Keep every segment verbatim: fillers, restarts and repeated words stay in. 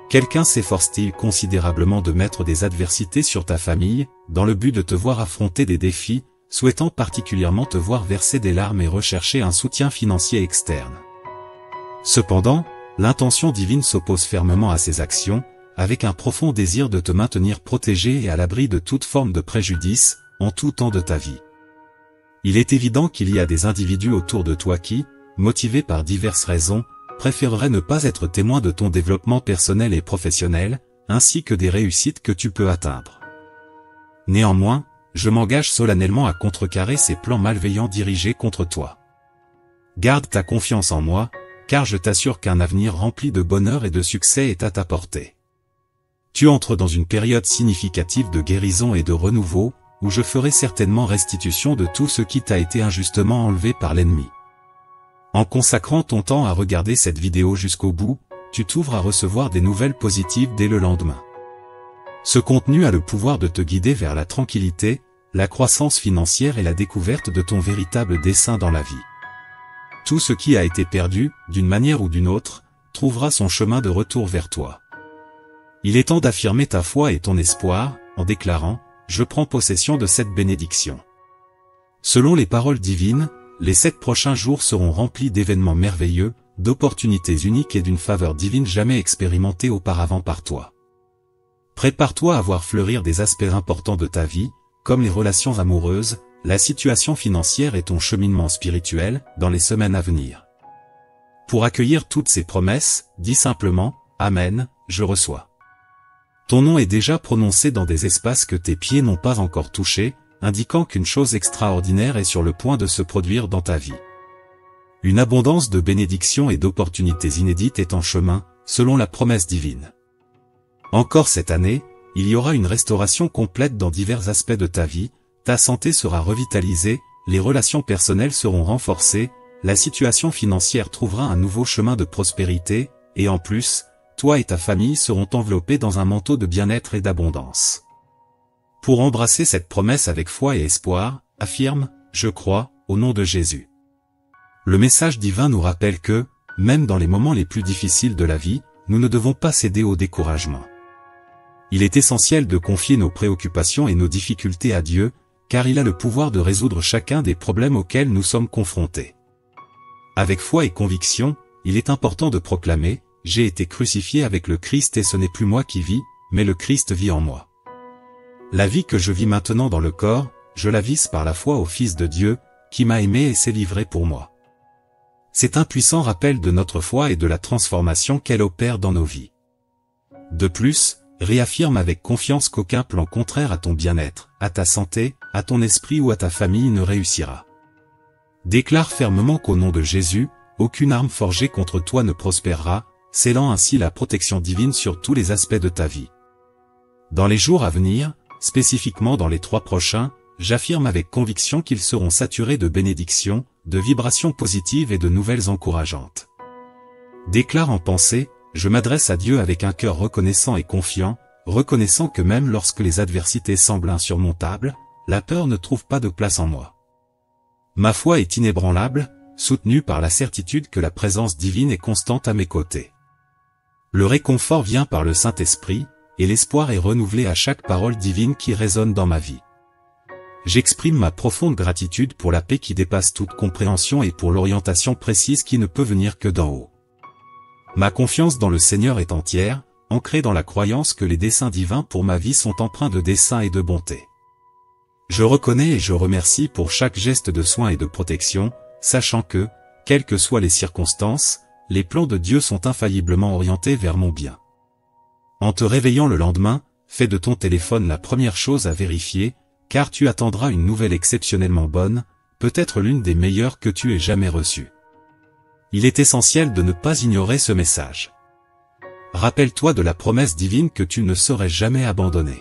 Quelqu'un s'efforce-t-il considérablement de mettre des adversités sur ta famille, dans le but de te voir affronter des défis, souhaitant particulièrement te voir verser des larmes et rechercher un soutien financier externe? Cependant, l'intention divine s'oppose fermement à ces actions, avec un profond désir de te maintenir protégé et à l'abri de toute forme de préjudice, en tout temps de ta vie. Il est évident qu'il y a des individus autour de toi qui, motivés par diverses raisons, préféreraient ne pas être témoins de ton développement personnel et professionnel, ainsi que des réussites que tu peux atteindre. Néanmoins, je m'engage solennellement à contrecarrer ces plans malveillants dirigés contre toi. Garde ta confiance en moi, car je t'assure qu'un avenir rempli de bonheur et de succès est à ta portée. Tu entres dans une période significative de guérison et de renouveau, où je ferai certainement restitution de tout ce qui t'a été injustement enlevé par l'ennemi. En consacrant ton temps à regarder cette vidéo jusqu'au bout, tu t'ouvres à recevoir des nouvelles positives dès le lendemain. Ce contenu a le pouvoir de te guider vers la tranquillité, la croissance financière et la découverte de ton véritable dessein dans la vie. Tout ce qui a été perdu, d'une manière ou d'une autre, trouvera son chemin de retour vers toi. Il est temps d'affirmer ta foi et ton espoir, en déclarant « Je prends possession de cette bénédiction ». Selon les paroles divines, les sept prochains jours seront remplis d'événements merveilleux, d'opportunités uniques et d'une faveur divine jamais expérimentée auparavant par toi. Prépare-toi à voir fleurir des aspects importants de ta vie, comme les relations amoureuses, la situation financière et ton cheminement spirituel, dans les semaines à venir. Pour accueillir toutes ces promesses, dis simplement « Amen, je reçois ». Ton nom est déjà prononcé dans des espaces que tes pieds n'ont pas encore touchés, indiquant qu'une chose extraordinaire est sur le point de se produire dans ta vie. Une abondance de bénédictions et d'opportunités inédites est en chemin, selon la promesse divine. Encore cette année, il y aura une restauration complète dans divers aspects de ta vie, ta santé sera revitalisée, les relations personnelles seront renforcées, la situation financière trouvera un nouveau chemin de prospérité, et en plus, toi et ta famille seront enveloppés dans un manteau de bien-être et d'abondance. Pour embrasser cette promesse avec foi et espoir, affirme « Je crois, au nom de Jésus ». Le message divin nous rappelle que, même dans les moments les plus difficiles de la vie, nous ne devons pas céder au découragement. Il est essentiel de confier nos préoccupations et nos difficultés à Dieu, car il a le pouvoir de résoudre chacun des problèmes auxquels nous sommes confrontés. Avec foi et conviction, il est important de proclamer « J'ai été crucifié avec le Christ et ce n'est plus moi qui vis, mais le Christ vit en moi. La vie que je vis maintenant dans le corps, je la vis par la foi au Fils de Dieu, qui m'a aimé et s'est livré pour moi. » C'est un puissant rappel de notre foi et de la transformation qu'elle opère dans nos vies. De plus, réaffirme avec confiance qu'aucun plan contraire à ton bien-être, à ta santé, à ton esprit ou à ta famille ne réussira. Déclare fermement qu'au nom de Jésus, aucune arme forgée contre toi ne prospérera, scellant ainsi la protection divine sur tous les aspects de ta vie. Dans les jours à venir, spécifiquement dans les trois prochains, j'affirme avec conviction qu'ils seront saturés de bénédictions, de vibrations positives et de nouvelles encourageantes. Déclare en pensée, je m'adresse à Dieu avec un cœur reconnaissant et confiant, reconnaissant que même lorsque les adversités semblent insurmontables, la peur ne trouve pas de place en moi. Ma foi est inébranlable, soutenue par la certitude que la présence divine est constante à mes côtés. Le réconfort vient par le Saint-Esprit, et l'espoir est renouvelé à chaque parole divine qui résonne dans ma vie. J'exprime ma profonde gratitude pour la paix qui dépasse toute compréhension et pour l'orientation précise qui ne peut venir que d'en haut. Ma confiance dans le Seigneur est entière, ancrée dans la croyance que les desseins divins pour ma vie sont empreints de dessein et de bonté. Je reconnais et je remercie pour chaque geste de soin et de protection, sachant que, quelles que soient les circonstances, les plans de Dieu sont infailliblement orientés vers mon bien. En te réveillant le lendemain, fais de ton téléphone la première chose à vérifier, car tu attendras une nouvelle exceptionnellement bonne, peut-être l'une des meilleures que tu aies jamais reçues. Il est essentiel de ne pas ignorer ce message. Rappelle-toi de la promesse divine que tu ne serais jamais abandonné.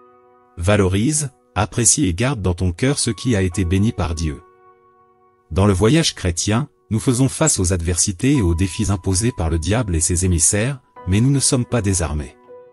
Valorise, apprécie et garde dans ton cœur ce qui a été béni par Dieu. Dans le voyage chrétien, nous faisons face aux adversités et aux défis imposés par le diable et ses émissaires, mais nous ne sommes pas désarmés.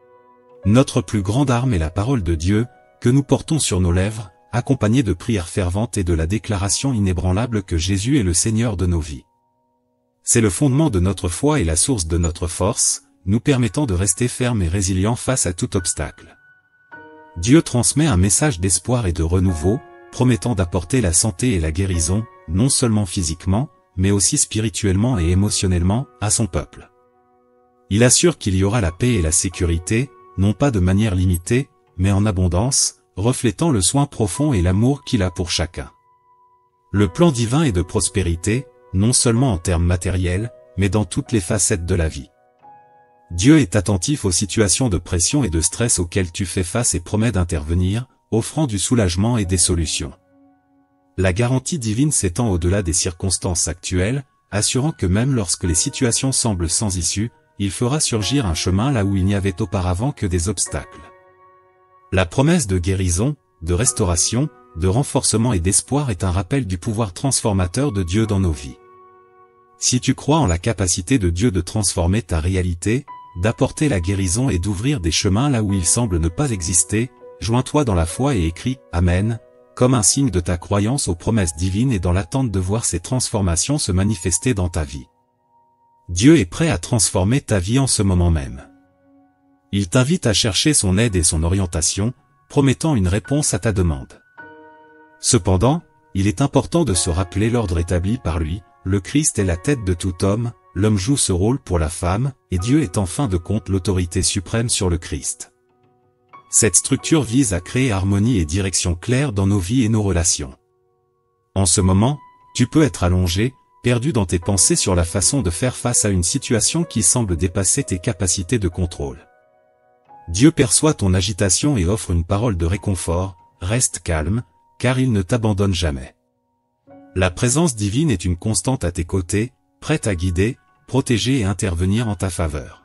Notre plus grande arme est la parole de Dieu, que nous portons sur nos lèvres, accompagnée de prières ferventes et de la déclaration inébranlable que Jésus est le Seigneur de nos vies. C'est le fondement de notre foi et la source de notre force, nous permettant de rester fermes et résilients face à tout obstacle. Dieu transmet un message d'espoir et de renouveau, promettant d'apporter la santé et la guérison, non seulement physiquement, mais aussi spirituellement et émotionnellement, à son peuple. Il assure qu'il y aura la paix et la sécurité, non pas de manière limitée, mais en abondance, reflétant le soin profond et l'amour qu'il a pour chacun. Le plan divin est de prospérité, non seulement en termes matériels, mais dans toutes les facettes de la vie. Dieu est attentif aux situations de pression et de stress auxquelles tu fais face et promet d'intervenir, offrant du soulagement et des solutions. La garantie divine s'étend au-delà des circonstances actuelles, assurant que même lorsque les situations semblent sans issue, il fera surgir un chemin là où il n'y avait auparavant que des obstacles. La promesse de guérison, de restauration, de renforcement et d'espoir est un rappel du pouvoir transformateur de Dieu dans nos vies. Si tu crois en la capacité de Dieu de transformer ta réalité, d'apporter la guérison et d'ouvrir des chemins là où il semble ne pas exister, joins-toi dans la foi et écris « Amen », comme un signe de ta croyance aux promesses divines et dans l'attente de voir ces transformations se manifester dans ta vie. Dieu est prêt à transformer ta vie en ce moment même. Il t'invite à chercher son aide et son orientation, promettant une réponse à ta demande. Cependant, il est important de se rappeler l'ordre établi par lui, le Christ est la tête de tout homme, l'homme joue ce rôle pour la femme, et Dieu est en fin de compte l'autorité suprême sur le Christ. Cette structure vise à créer harmonie et direction claire dans nos vies et nos relations. En ce moment, tu peux être allongé, perdu dans tes pensées sur la façon de faire face à une situation qui semble dépasser tes capacités de contrôle. Dieu perçoit ton agitation et offre une parole de réconfort, reste calme, car il ne t'abandonne jamais. La présence divine est une constante à tes côtés, prête à guider, protéger et intervenir en ta faveur.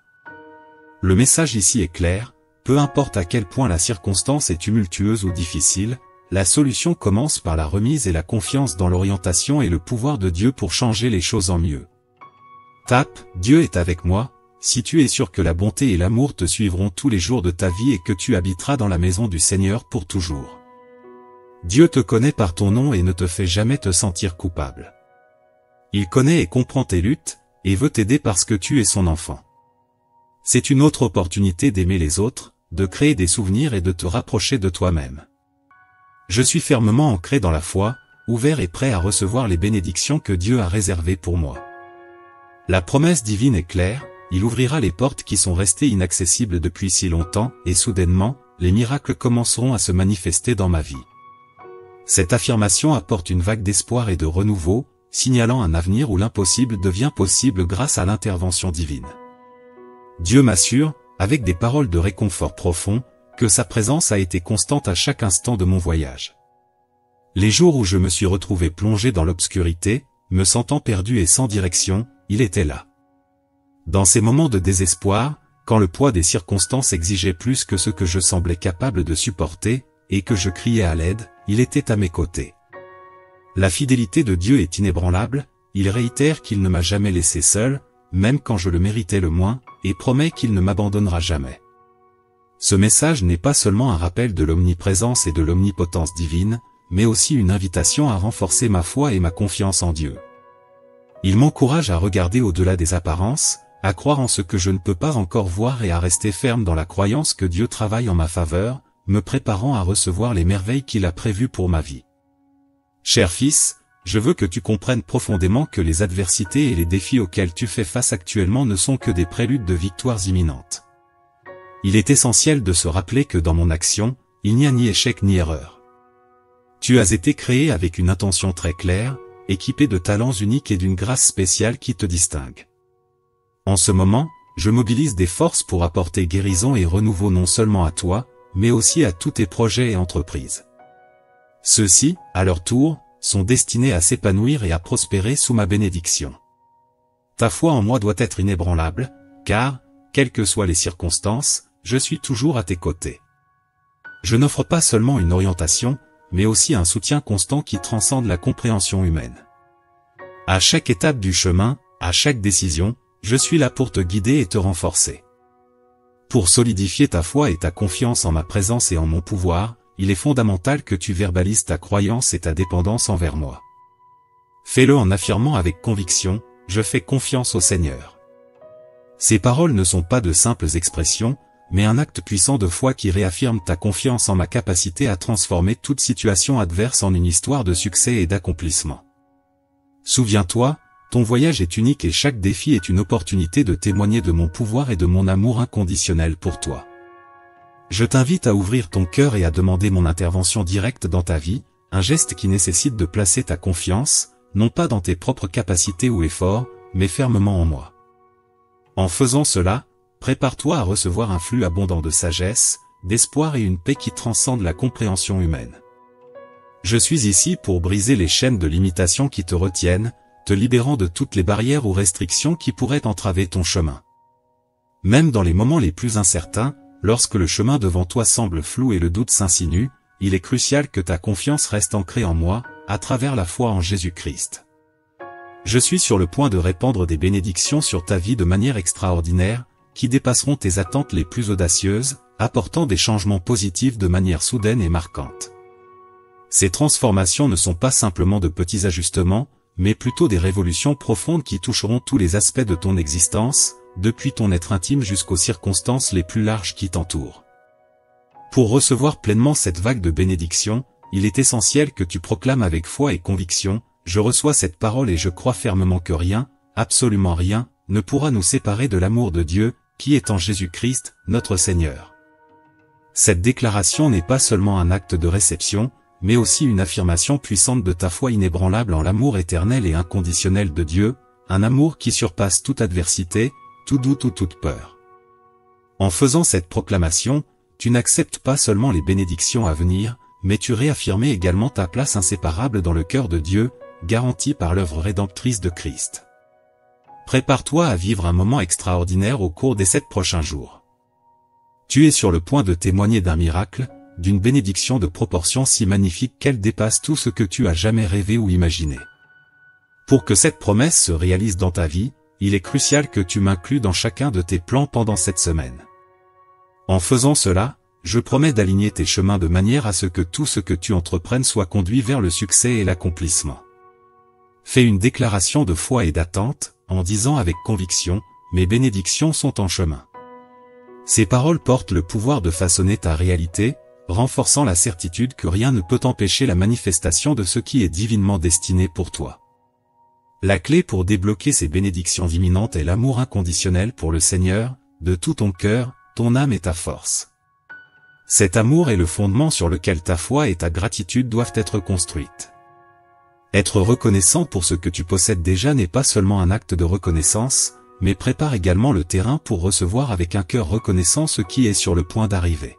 Le message ici est clair, peu importe à quel point la circonstance est tumultueuse ou difficile, la solution commence par la remise et la confiance dans l'orientation et le pouvoir de Dieu pour changer les choses en mieux. Tape « Dieu est avec moi » si tu es sûr que la bonté et l'amour te suivront tous les jours de ta vie et que tu habiteras dans la maison du Seigneur pour toujours. Dieu te connaît par ton nom et ne te fait jamais te sentir coupable. Il connaît et comprend tes luttes, et veut t'aider parce que tu es son enfant. C'est une autre opportunité d'aimer les autres, de créer des souvenirs et de te rapprocher de toi-même. Je suis fermement ancré dans la foi, ouvert et prêt à recevoir les bénédictions que Dieu a réservées pour moi. La promesse divine est claire, il ouvrira les portes qui sont restées inaccessibles depuis si longtemps, et soudainement, les miracles commenceront à se manifester dans ma vie. Cette affirmation apporte une vague d'espoir et de renouveau, signalant un avenir où l'impossible devient possible grâce à l'intervention divine. Dieu m'assure, avec des paroles de réconfort profond, que sa présence a été constante à chaque instant de mon voyage. Les jours où je me suis retrouvé plongé dans l'obscurité, me sentant perdu et sans direction, il était là. Dans ces moments de désespoir, quand le poids des circonstances exigeait plus que ce que je semblais capable de supporter, et que je criais à l'aide, il était à mes côtés. La fidélité de Dieu est inébranlable, il réitère qu'il ne m'a jamais laissé seul, même quand je le méritais le moins, et promet qu'il ne m'abandonnera jamais. Ce message n'est pas seulement un rappel de l'omniprésence et de l'omnipotence divine, mais aussi une invitation à renforcer ma foi et ma confiance en Dieu. Il m'encourage à regarder au-delà des apparences, à croire en ce que je ne peux pas encore voir et à rester ferme dans la croyance que Dieu travaille en ma faveur, me préparant à recevoir les merveilles qu'il a prévues pour ma vie. Cher fils, je veux que tu comprennes profondément que les adversités et les défis auxquels tu fais face actuellement ne sont que des préludes de victoires imminentes. Il est essentiel de se rappeler que dans mon action, il n'y a ni échec ni erreur. Tu as été créé avec une intention très claire, équipé de talents uniques et d'une grâce spéciale qui te distingue. En ce moment, je mobilise des forces pour apporter guérison et renouveau non seulement à toi, mais aussi à tous tes projets et entreprises. Ceux-ci, à leur tour, sont destinés à s'épanouir et à prospérer sous ma bénédiction. Ta foi en moi doit être inébranlable, car, quelles que soient les circonstances, je suis toujours à tes côtés. Je n'offre pas seulement une orientation, mais aussi un soutien constant qui transcende la compréhension humaine. À chaque étape du chemin, à chaque décision, je suis là pour te guider et te renforcer. Pour solidifier ta foi et ta confiance en ma présence et en mon pouvoir, il est fondamental que tu verbalises ta croyance et ta dépendance envers moi. Fais-le en affirmant avec conviction, je fais confiance au Seigneur. Ces paroles ne sont pas de simples expressions, mais un acte puissant de foi qui réaffirme ta confiance en ma capacité à transformer toute situation adverse en une histoire de succès et d'accomplissement. Souviens-toi, ton voyage est unique et chaque défi est une opportunité de témoigner de mon pouvoir et de mon amour inconditionnel pour toi. Je t'invite à ouvrir ton cœur et à demander mon intervention directe dans ta vie, un geste qui nécessite de placer ta confiance, non pas dans tes propres capacités ou efforts, mais fermement en moi. En faisant cela, prépare-toi à recevoir un flux abondant de sagesse, d'espoir et une paix qui transcende la compréhension humaine. Je suis ici pour briser les chaînes de limitation qui te retiennent, te libérant de toutes les barrières ou restrictions qui pourraient entraver ton chemin. Même dans les moments les plus incertains, lorsque le chemin devant toi semble flou et le doute s'insinue, il est crucial que ta confiance reste ancrée en moi, à travers la foi en Jésus-Christ. Je suis sur le point de répandre des bénédictions sur ta vie de manière extraordinaire, qui dépasseront tes attentes les plus audacieuses, apportant des changements positifs de manière soudaine et marquante. Ces transformations ne sont pas simplement de petits ajustements, mais plutôt des révolutions profondes qui toucheront tous les aspects de ton existence, depuis ton être intime jusqu'aux circonstances les plus larges qui t'entourent. Pour recevoir pleinement cette vague de bénédictions, il est essentiel que tu proclames avec foi et conviction, « Je reçois cette parole et je crois fermement que rien, absolument rien, ne pourra nous séparer de l'amour de Dieu, qui est en Jésus-Christ, notre Seigneur. » Cette déclaration n'est pas seulement un acte de réception, mais aussi une affirmation puissante de ta foi inébranlable en l'amour éternel et inconditionnel de Dieu, un amour qui surpasse toute adversité, tout doute ou toute peur. En faisant cette proclamation, tu n'acceptes pas seulement les bénédictions à venir, mais tu réaffirmes également ta place inséparable dans le cœur de Dieu, garantie par l'œuvre rédemptrice de Christ. Prépare-toi à vivre un moment extraordinaire au cours des sept prochains jours. Tu es sur le point de témoigner d'un miracle, d'une bénédiction de proportions si magnifique qu'elle dépasse tout ce que tu as jamais rêvé ou imaginé. Pour que cette promesse se réalise dans ta vie, il est crucial que tu m'inclues dans chacun de tes plans pendant cette semaine. En faisant cela, je promets d'aligner tes chemins de manière à ce que tout ce que tu entreprennes soit conduit vers le succès et l'accomplissement. Fais une déclaration de foi et d'attente, en disant avec conviction, « Mes bénédictions sont en chemin. » Ces paroles portent le pouvoir de façonner ta réalité, renforçant la certitude que rien ne peut empêcher la manifestation de ce qui est divinement destiné pour toi. La clé pour débloquer ces bénédictions imminentes est l'amour inconditionnel pour le Seigneur, de tout ton cœur, ton âme et ta force. Cet amour est le fondement sur lequel ta foi et ta gratitude doivent être construites. Être reconnaissant pour ce que tu possèdes déjà n'est pas seulement un acte de reconnaissance, mais prépare également le terrain pour recevoir avec un cœur reconnaissant ce qui est sur le point d'arriver.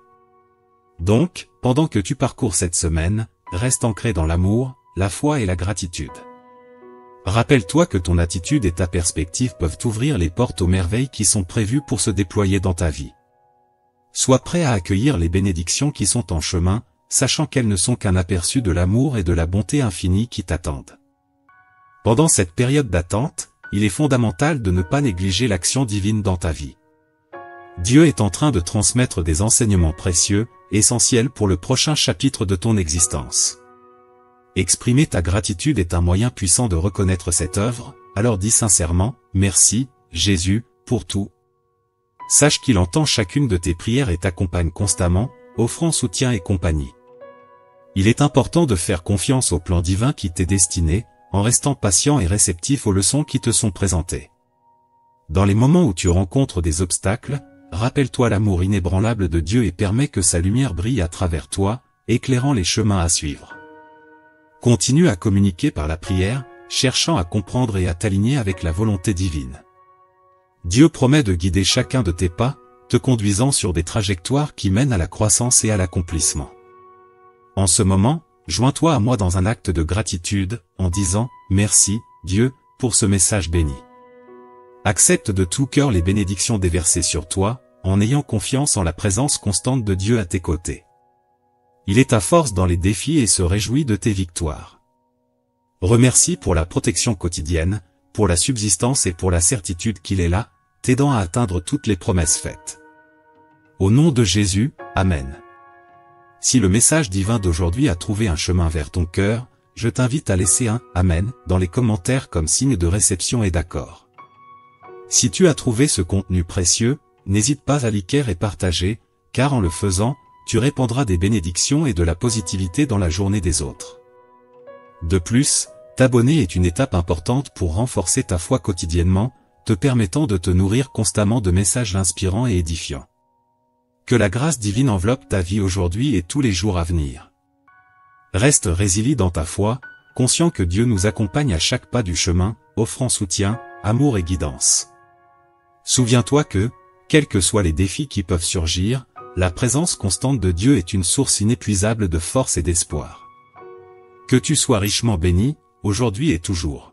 Donc, pendant que tu parcours cette semaine, reste ancré dans l'amour, la foi et la gratitude. Rappelle-toi que ton attitude et ta perspective peuvent ouvrir les portes aux merveilles qui sont prévues pour se déployer dans ta vie. Sois prêt à accueillir les bénédictions qui sont en chemin, sachant qu'elles ne sont qu'un aperçu de l'amour et de la bonté infinie qui t'attendent. Pendant cette période d'attente, il est fondamental de ne pas négliger l'action divine dans ta vie. Dieu est en train de transmettre des enseignements précieux, essentiels pour le prochain chapitre de ton existence. Exprimer ta gratitude est un moyen puissant de reconnaître cette œuvre, alors dis sincèrement, « Merci, Jésus, pour tout. » Sache qu'il entend chacune de tes prières et t'accompagne constamment, offrant soutien et compagnie. Il est important de faire confiance au plan divin qui t'est destiné, en restant patient et réceptif aux leçons qui te sont présentées. Dans les moments où tu rencontres des obstacles, rappelle-toi l'amour inébranlable de Dieu et permets que sa lumière brille à travers toi, éclairant les chemins à suivre. Continue à communiquer par la prière, cherchant à comprendre et à t'aligner avec la volonté divine. Dieu promet de guider chacun de tes pas, te conduisant sur des trajectoires qui mènent à la croissance et à l'accomplissement. En ce moment, joins-toi à moi dans un acte de gratitude, en disant « Merci, Dieu, pour ce message béni. » Accepte de tout cœur les bénédictions déversées sur toi, en ayant confiance en la présence constante de Dieu à tes côtés. Il est ta force dans les défis et se réjouit de tes victoires. Remercie pour la protection quotidienne, pour la subsistance et pour la certitude qu'il est là, t'aidant à atteindre toutes les promesses faites. Au nom de Jésus, Amen. Si le message divin d'aujourd'hui a trouvé un chemin vers ton cœur, je t'invite à laisser un « Amen » dans les commentaires comme signe de réception et d'accord. Si tu as trouvé ce contenu précieux, n'hésite pas à liker et partager, car en le faisant, tu répandras des bénédictions et de la positivité dans la journée des autres. De plus, t'abonner est une étape importante pour renforcer ta foi quotidiennement, te permettant de te nourrir constamment de messages inspirants et édifiants. Que la grâce divine enveloppe ta vie aujourd'hui et tous les jours à venir. Reste résilient dans ta foi, conscient que Dieu nous accompagne à chaque pas du chemin, offrant soutien, amour et guidance. Souviens-toi que, quels que soient les défis qui peuvent surgir, la présence constante de Dieu est une source inépuisable de force et d'espoir. Que tu sois richement béni, aujourd'hui et toujours.